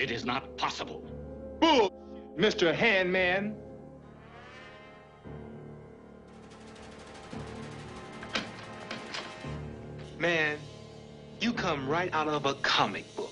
It is not possible. Bull, Mr. Handman. Man, you come right out of a comic book.